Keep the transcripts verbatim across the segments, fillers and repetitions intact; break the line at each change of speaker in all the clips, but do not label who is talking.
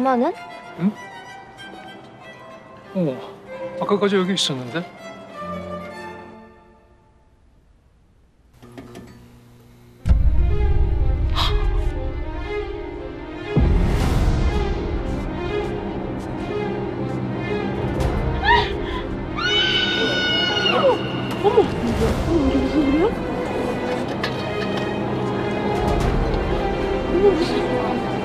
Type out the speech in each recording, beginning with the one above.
엄마는?
응? 어, 아까까지 여기 있었는데?
어머! 어머, 이게 무슨 일이야? 어머, 무슨 일이야?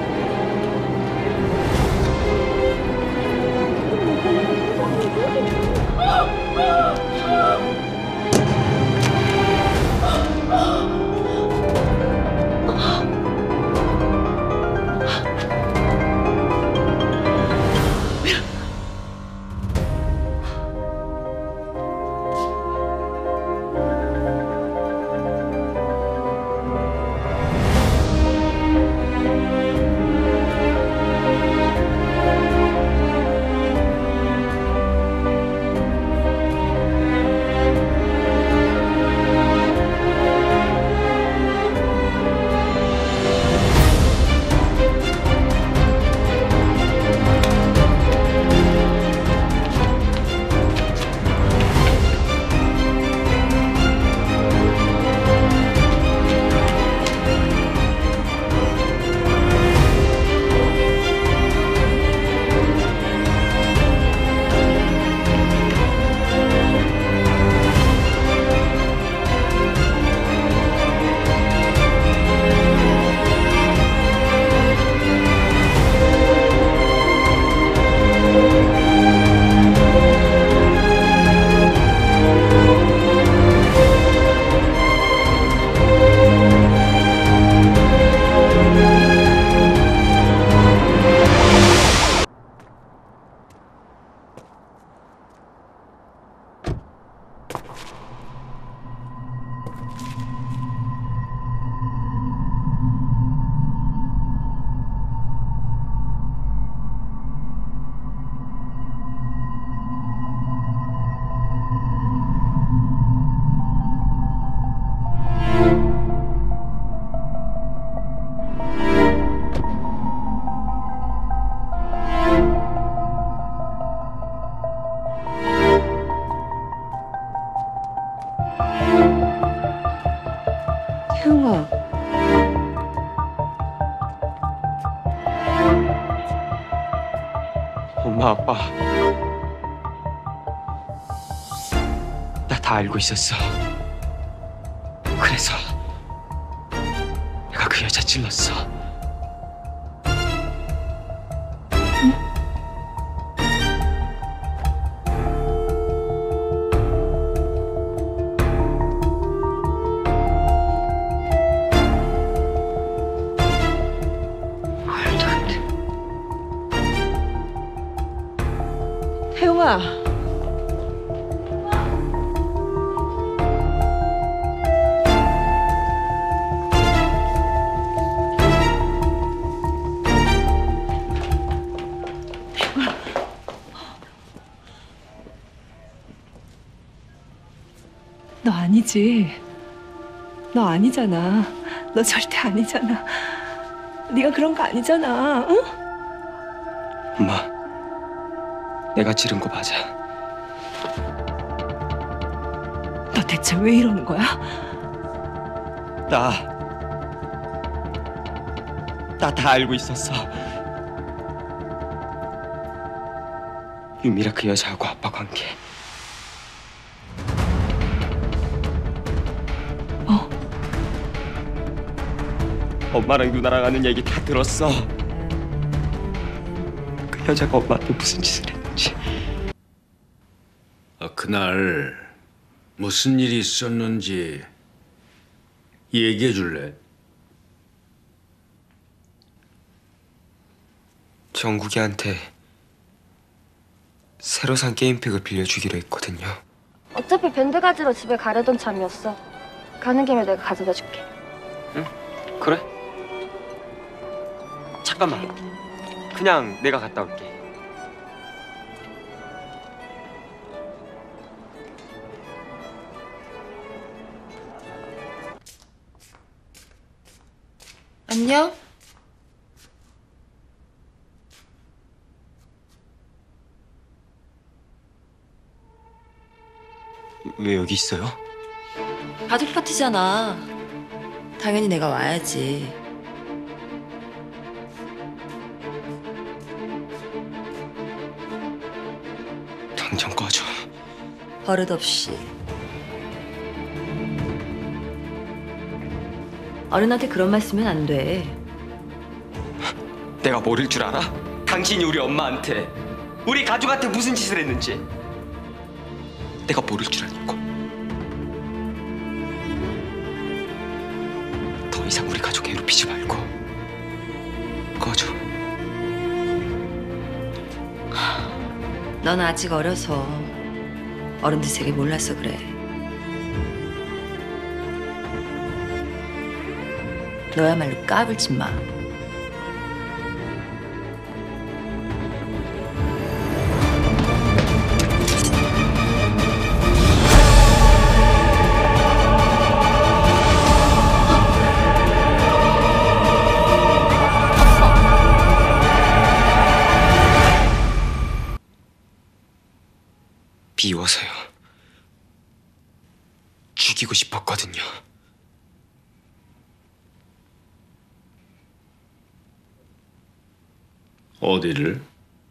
태웅아.
엄마, 아빠, 나 다 알고 있었어. 그래서 내가 그 여자 찔렀어.
말도 안 돼. 태웅아. 너 아니지? 너 아니잖아. 너 절대 아니잖아. 네가 그런 거 아니잖아. 응?
엄마, 내가 찌른 거 맞아.
너 대체 왜 이러는 거야?
나, 나 다 알고 있었어. 유미라 그 여자하고 아빠 관계.
뭐?
엄마랑 누나랑 하는 얘기 다 들었어. 그 여자가 엄마한테 무슨 짓을 했는지.
아, 그날 무슨 일이 있었는지 얘기해 줄래?
정국이한테 새로 산 게임팩을 빌려주기로 했거든요.
어차피 밴드 가지러 집에 가려던 참이었어. 가는 김에 내가 가져다 줄게.
응? 그래? 잠깐만. 그냥 내가 갔다 올게.
안녕?
왜 여기 있어요?
가족 파티잖아. 당연히 내가 와야지.
당장 꺼져.
버릇없이. 어른한테 그런 말 쓰면 안 돼.
내가 모를 줄 알아? 당신이 우리 엄마한테, 우리 가족한테 무슨 짓을 했는지. 내가 모를 줄 알고. 더 이상 우리 가족 괴롭히지 말고 꺼져.
넌 아직 어려서 어른들 세계 몰라서 그래. 너야말로 까불지 마.
비워서요. 죽이고 싶었거든요.
어디를?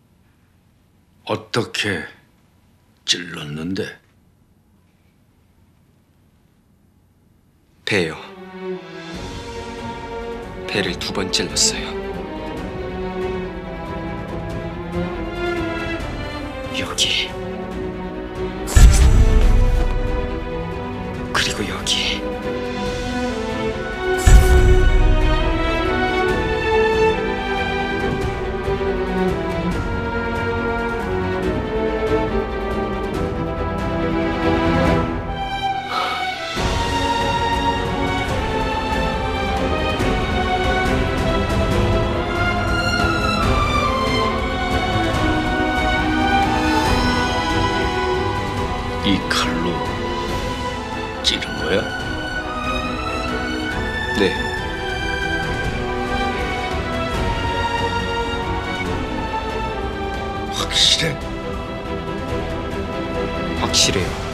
어떻게 찔렀는데?
배요. 배를 두 번 찔렀어요. 여기. 그리고 여기.
이 칼로 찌른 거야?
네.
확실해?
확실해요.